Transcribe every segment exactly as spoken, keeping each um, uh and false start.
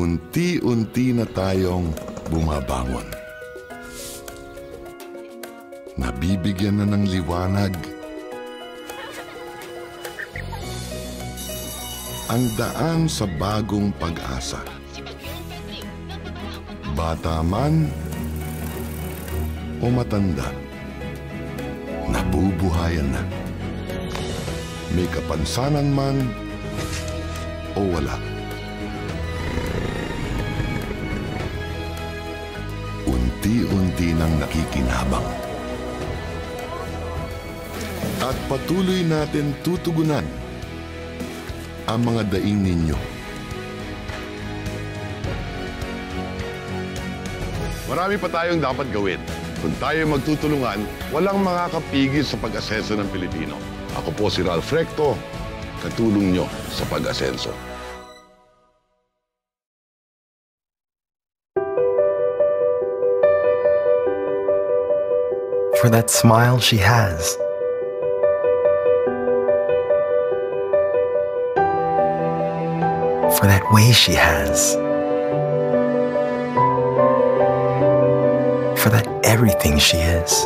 unti-unti na tayong bumabangon. Nabibigyan na ng liwanag ang daan sa bagong pag-asa. Bata man o matanda, nabubuhayan na. May kapansanan man o wala. Unti-unti nang nakikinabang. At patuloy natin tutugunan ang mga daing ninyo. Marami pa tayong dapat gawin. Kung tayo magtutulungan, walang makakapigil sa pag-asenso ng Pilipino. Ako po si Ralph Recto, katulong nyo sa pag-asenso. For that smile she has, for that way she has, for that everything she is.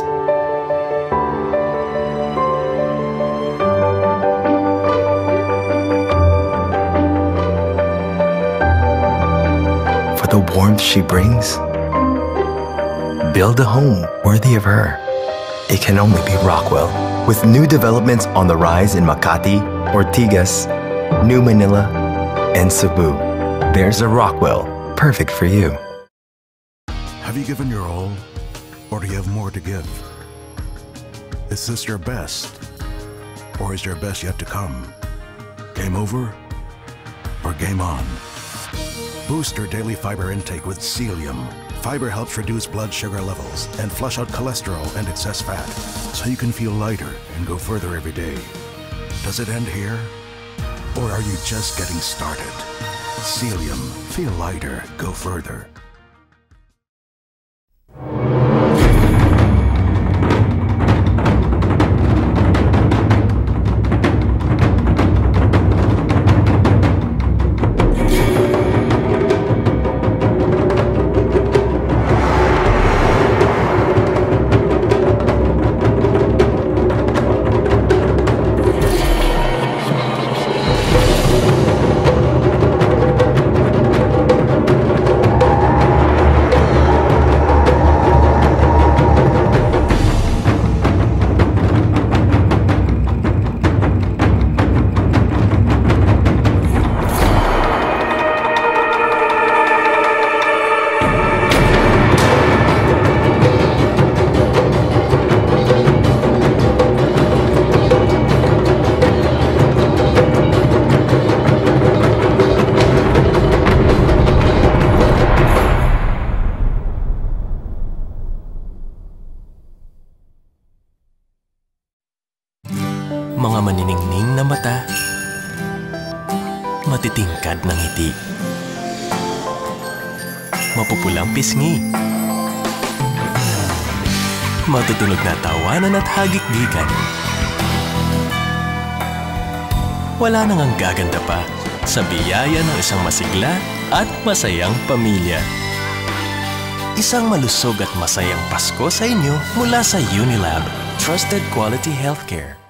For the warmth she brings, build a home worthy of her. It can only be Rockwell. With new developments on the rise in Makati, Ortigas, New Manila, and Cebu, there's a Rockwell perfect for you. Have you given your all, or do you have more to give? Is this your best, or is your best yet to come? Game over, or game on? Boost your daily fiber intake with Celium. Fiber helps reduce blood sugar levels and flush out cholesterol and excess fat, so you can feel lighter and go further every day. Does it end here? Or are you just getting started? Celium. Feel lighter. Go further. Mga maniningning na mata, matitingkad ng ngiti, mapupulang pisngi, matutunog na tawanan at hagik-gikan. Wala nang ang gaganda pa sa biyaya ng isang masigla at masayang pamilya. Isang malusog at masayang Pasko sa inyo mula sa Unilab, Trusted Quality Healthcare.